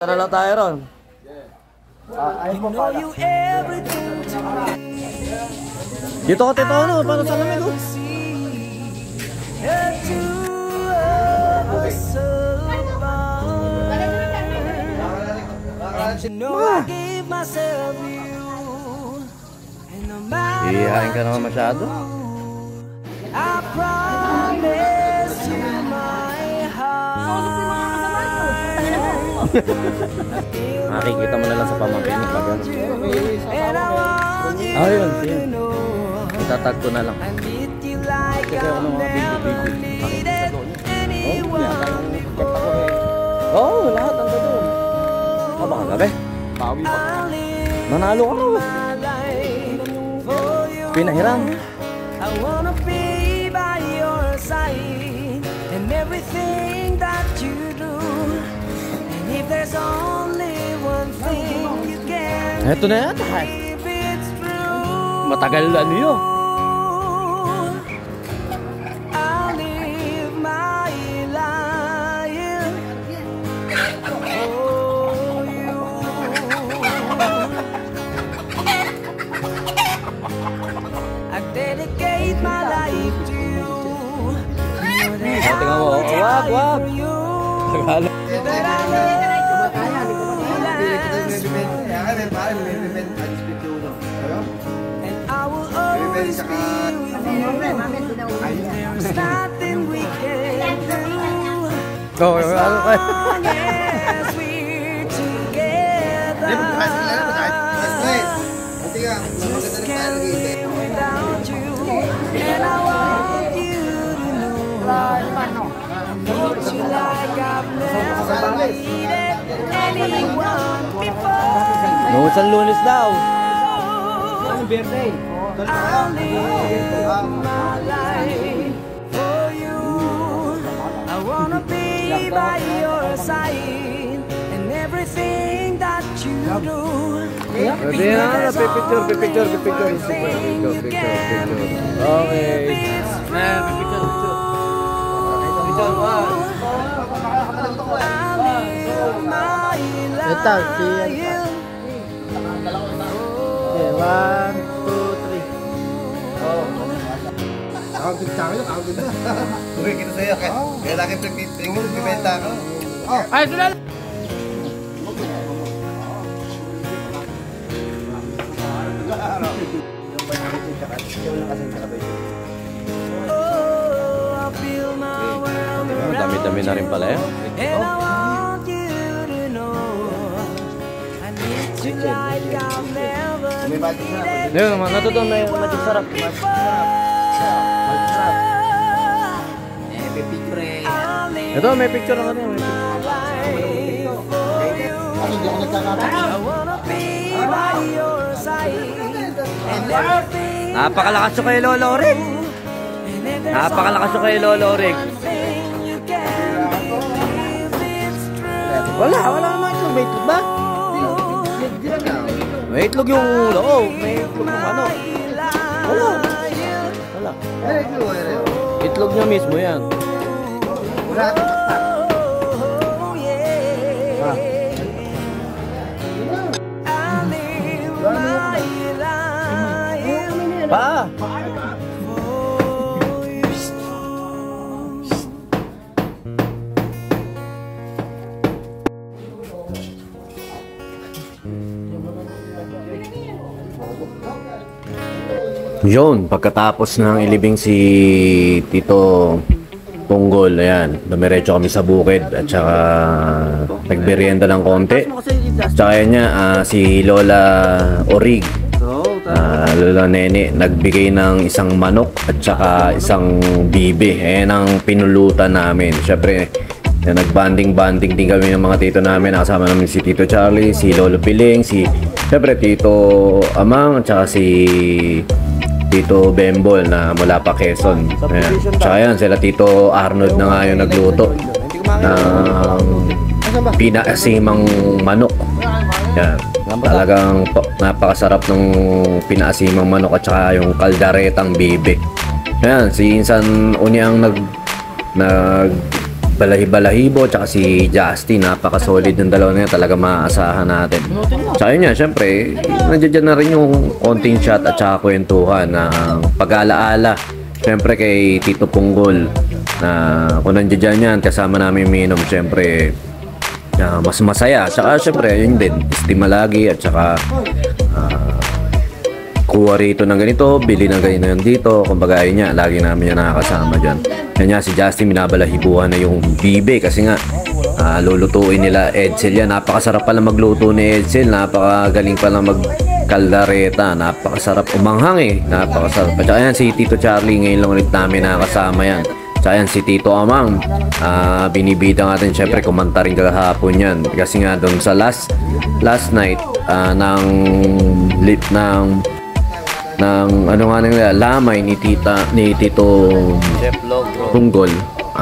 Tara lang tayo ron. Dito ko tito ano, paano sa lamig oh? Ihain ka naman masyado. Nakikita mo na lang sa pamangkin mo pag ano. Ayun, yun. Itatag ko na lang. Kasi ano mga bigo-bigo. Oo, lahat ang doon. Baka gabi. Bawi pa. Nanalo ka na. Pinahiram. I wanna be by your side and everything that you do. And if there's only one thing you can. Eto na yata. Matagal ano yun. I'll live my life for you. I dedicate my life to you. Tingnan mo, wag. Tagalog. And I will always be with you. There's nothing we can do. As long as we're together. Just can't live without you. And I want you to know I need you like I've never needed anyone before. No, sa Lunes daw. Ang birthday. I'll live my life for you. I wanna be by your side and everything that you do. Pwede na, picture. Okay. Picture. Ito, siya. Okay, 1, 2, 3. Ako ganda. Uy, kita sa'yo. Kaya laki pagpipenta ko. Ay, ito na! Dami-dami na rin pala yan. Yun, natuto may sarap. Ito, may picture na kanya. Napakalakas yung kay Lolo Rick. Wala naman ito. May itlog ba? May itlog yung loob. May itlog yung ano. Wala. Itlog niya mismo yan. Pa! Yun, pagkatapos ng ilibing si Tito Punggol, ayan, dumiretso kami sa bukid at saka nagmerienda ng konti. Tsaka yan niya, si Lola Orig, Lola Nene, nagbigay ng isang manok at saka isang bibe. Ayan ang pinulutan namin. Siyempre, nagbanding din kami ng mga tito namin. Nakasama namin si Tito Charlie, si Lolo Piling, siyempre Tito Amang at saka si Tito Bembol na mula pa Quezon. Ayan. Tsaka yan, sila Tito Arnold na nga yung nagluto ng pinaasimang manok. Yan. Talagang napakasarap ng pinaasimang manok at saka yung kaldaretang bibe. Ayan, si Insan Unyang Balahibo, tsaka si Justin. Napaka-solid ng dalawa na yan. Talaga maaasahan natin. Tsaka yun yan, syempre, nandiyan na rin yung konting chat at tsaka kwentuhan ng pag-alaala. Syempre kay Tito Punggol na kung nandiyan yan, kasama namin minom, syempre, mas masaya. Tsaka syempre, yun din, estima lagi at tsaka kuha rito ng ganito, bili ng ganito yan dito. Kumbaga yun niya, lagi namin yan nakakasama dyan. Kanya si Justin, binabalahibuhan na yung bibe kasi nga lulutuin nila Edsel yan. Napakasarap pala magluto ni Edsel, napakagaling pala magkaldareta, napakasarap umanghang napakasarap. At saka yan si Tito Charlie, ngayon lang ulit namin nakakasama yan. Tsaka yan si Tito Amang, binibida natin syempre, kumanta rin kahapon yan kasi nga doon sa last night ng ano nga nila lamay ni Tito Punggol,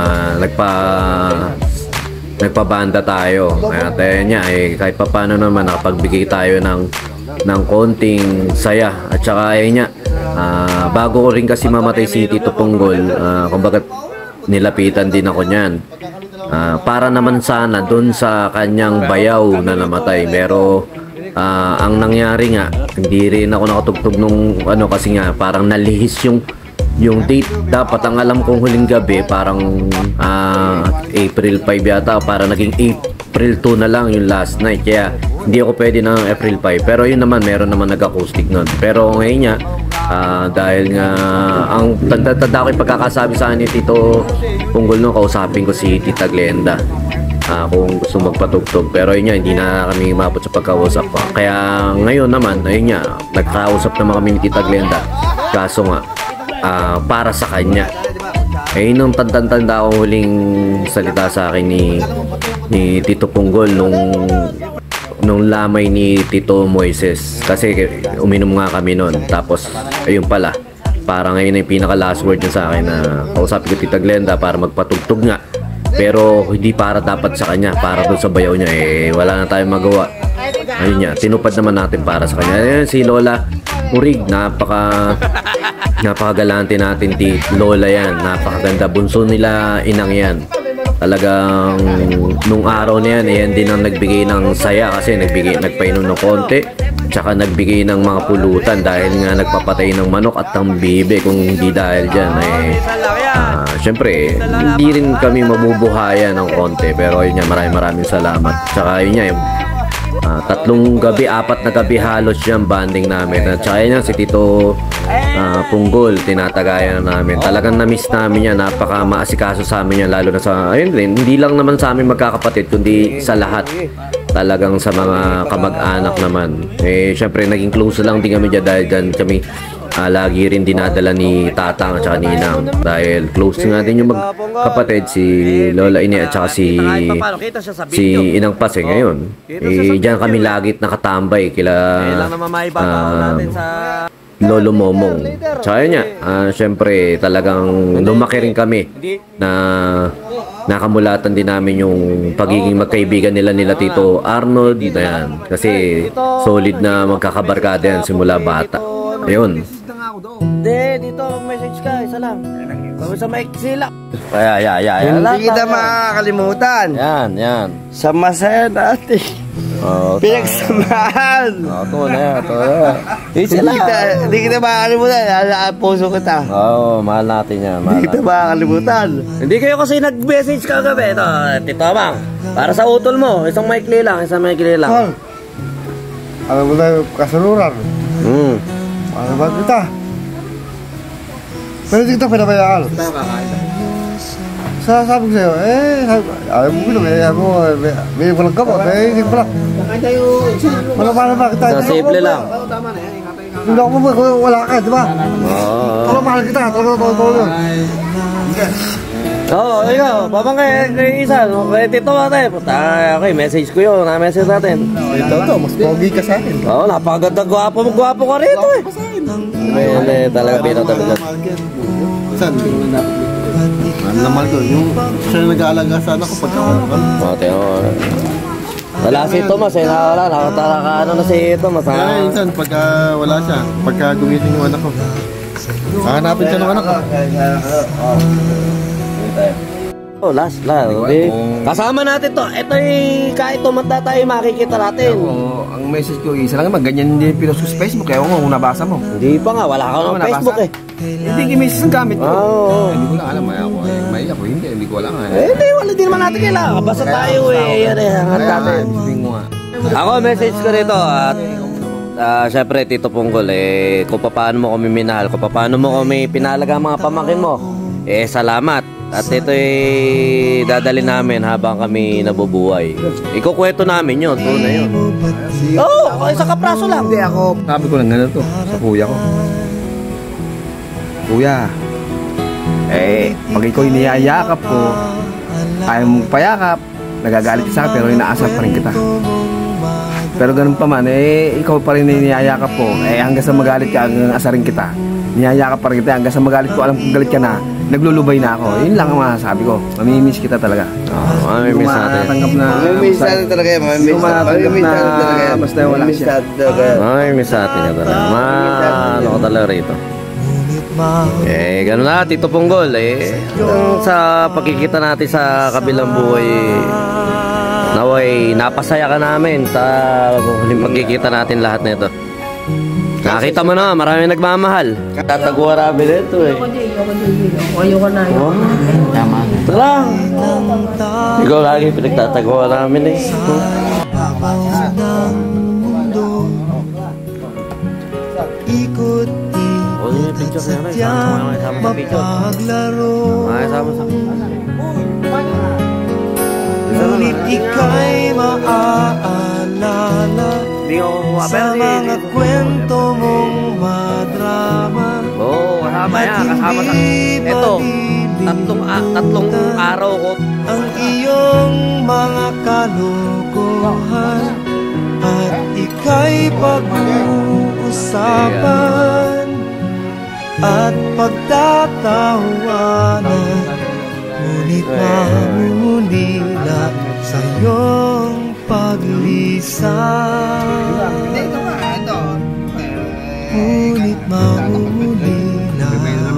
nagpabanda tayo. At niya kahit papaano naman nakapagbigay tayo ng konting saya. At saka niya, bago ko rin kasi mamatay si Tito Punggol, kumbaga nilapitan din ako niyan. Para naman sana doon sa kanyang bayaw na namatay, pero ang nangyari nga, hindi rin ako nakatugtog nung ano kasi nga parang nalihis yung date. Dapat ang alam kong huling gabi parang April 5 yata, para naging April 2 na lang yung last night, kaya hindi ako pwede ng April 5. Pero yun naman, meron naman nag-acoustic nun. Pero ngayon nga, dahil nga ang tanda ko yung pagkakasabi sa akin ni Tito Punggol nung kausapin ko si Tita Glenda, kung gusto magpatugtog. Pero yun nga, hindi na kami mabot sa pagkausap pa. Kaya ngayon naman, ayun nga, nagkausap naman kami ni Tita Glenda. Kaso nga, para sa kanya. Nung tanda akong huling salita sa akin ni Tito Punggol nung lamay ni Tito Moises. Kasi uminom nga kami nun. Tapos, ayun pala, parang ngayon yung pinaka last word niya sa akin na kausapin ko Tita Glenda para magpatugtog nga. Pero hindi para dapat sa kanya, para doon sa bayaw niya, wala na tayong magawa. Ayun niya, tinupad naman natin para sa kanya. Ayun, si Lola Urig, napakagalante natin, Lola yan, napakaganda, bunso nila inang yan. Talagang nung araw na yan din ang nagbigay ng saya kasi nagpainom ng konti, tsaka nagbigay ng mga pulutan dahil nga nagpapatay ng manok at ng bibe. Kung hindi dahil dyan syempre hindi rin kami mabubuhayan ng konti. Pero yun nga, maraming salamat. Tsaka yun nga, 4 na gabi halos yung banding namin. At tsaka yun nga, si Tito Punggol, tinatagayan namin. Talagang na-miss namin yan. Napaka maasikaso sa amin yan, lalo na sa, ayun rin, hindi lang naman sa amin magkakapatid, kundi sa lahat. Talagang sa mga kamag-anak naman. Syempre, naging close lang din kami dyan dahil dyan kami lagi rin dinadala ni Tatang at saka Ninang. Dahil close nga din yung magkapatid, si Lola Ine at saka si Inang Pase ngayon. Dyan kami lagit nakatambay kila Lolo Momong. Tsaka yun nga, syempre talagang lumaki rin kami na nakamulatan din namin yung pagiging magkaibigan nila Tito Arnold. Yan. Kasi solid na magkakabarkada yan simula bata. Ayun. Hindi, dito message ka, isa lang. Bago sa mic sila. Hindi kita makakalimutan. Yan. Sa masaya natin. Pinagsamahan. Ito na yan. Hindi kita makakalimutan. Puso kita. Mahal natin yan. Hindi kita makakalimutan. Hindi kayo kasi nag-message kagabi. Ito, Tito Amang. Para sa utol mo, isang mic lang. Alam mo na yung kasururan. Ano ba kita? Pero hindi kita pinabayaan. Sabi ko sa'yo, ayaw mo bilang, may walang kapot, hindi ko pala. Wala ba kita? Sa simple lang. Hindi ako mo, wala ka, di ba? Wala mahal kita, totoo yun. Ikaw, babang kay isa, kay Tito Ate. Okay, message ko yun, na-message natin. Ito, mas pogi ka sa akin. Napakaganda, gwapo ka rito talaga pinatabigat. Saan? Ano naman ko, yung siya nag-aalaga sa anak ko pagka wala si Tomas nakatara na si Tomas. Minsan pagka wala siya, pagka gumising yung anak ko, hanapin siya ng anak ko. Oh, last. Okay. Kasama natin to. Ito kahit tumanda tayo makikita natin. Ang message ko isa lang naman, ganyan hindi pinost ko sa Facebook. Kaya kung nabasa mo. Hindi pa nga, wala ka ng Facebook eh. Hindi message ang gamit ko. Oo. Hindi ko lang alam, may ako, hindi ko alam. Wala din naman natin kailangan. Basta tayo yan hangat natin. Ako, message ko rito at syempre, Tito Punggol, kung paano mo kami minahal, kung paano mo kami pinalaga mga pamangkin mo, salamat. At ito dadali namin habang kami nabubuhay. Ikukwento namin yun, doon na yun. Oo, sa kapraso lang. Hindi ako, sabi ko lang ganito sa kuya ko. Kuya, pag ikaw iniyayakap ko, ayaw mong payakap, nagagalit ka sa akin pero inaasar pa rin kita. Pero ganun pa man, ikaw pa rin iniyayakap ko, hanggang sa magalit ka, hanggang asarin kita. Niyayakap pa rin kita, hanggang sa magalit ko, alam kong galit ka na, naglulubay na ako. Yun lang ang masasabi ko. Mamimiss kita talaga. Mamimiss natin. Mamimiss natin talaga yan. Mamimiss natin talaga yan. Basta wala siya. Mamimiss natin yan talaga. Ano ko talaga rito. Ganun na, Tito Punggol. Sa pagkikita natin sa kabilang buhay, naway, napasaya ka namin sa pagkikita natin lahat nito. Nakita mo na, marami nagmamahal. Tataguan namin ito Ayoko na yun. Tara! Ikaw lagi pinagtataguan namin Ngunit ika'y maaalala sa mga kwento mong madrama. Oo, kasama yan. Kasama sa... Ito, tatlong araw ko. Ang iyong mga kalokohan at ika'y pag-uusapan at pagtatawanan. Ngunit mamulila sa iyong paglisan. Ngunit mamulila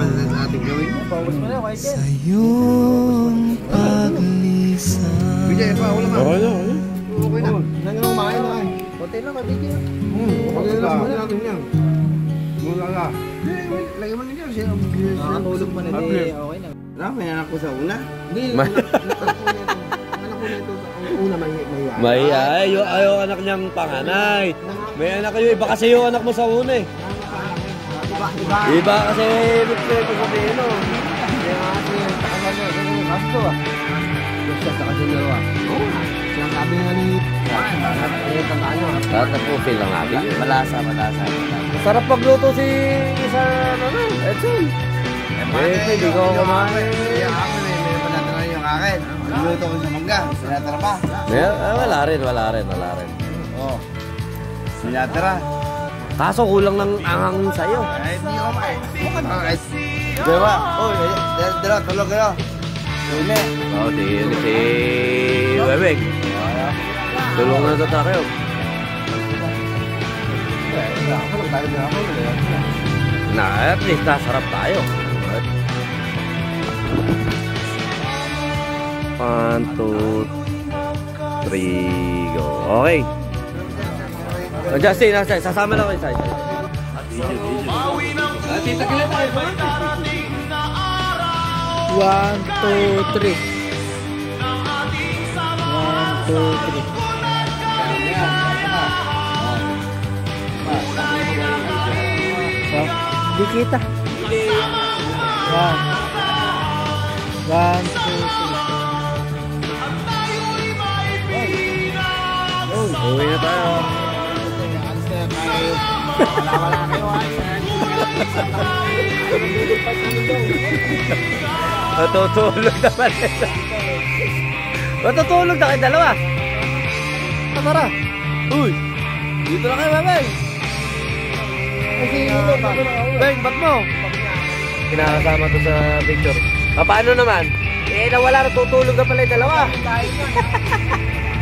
sa iyong paglisan. Okay na. Nang kumain na kayo. Hotel lang, kabigyan. Okay lang, kumain natin yan. Mula ka. Lagi mo ninyo siya. Nakatulog pa na di. Okay na. May anak ko sa una? Hindi. Anak ko na ito. Ang una may Ayaw anak niyang panganay. May anak kayo. Iba kasi yung anak mo sa una eh. Iba kasi ito sa Pino. Kaya nga kasi takasan niya. Kasi yung kasto ah. Siya sa kasi nyo ah. Oo. Siyang sabi nga ni... Tatapufil lang natin. Malasa. Sarap pagluto si isa Edson. Hindi ko kumain. Yung akin may panatara yung akin. Niluto ko sa mangga. Sinatara pa. Wala rin. Oo. Sinatara. Kaso kulang ng anghang sa'yo. Hindi ko kumain. Diba? Dala, tulog kayo. Uli. Si Webeg. Tulong na ito kayo. At least nasarap tayo. 1, 2, 3, go. Okay. Justin, sasama lang kayo sa isa. Tita, kailan tayo ba? 1, 2, 3. 1, 2, 3. Di kita. 1, 2, 3. Uwi na tayo. Wala kayo ay. Matutulog naman ito. Matutulog na kayo dalawa. Tara. Uy. Dito na kayo, Beng. Beng, ba't mo? Kinakasama to sa picture. Paano naman? Nawala na tutulog na pala yung dalawa.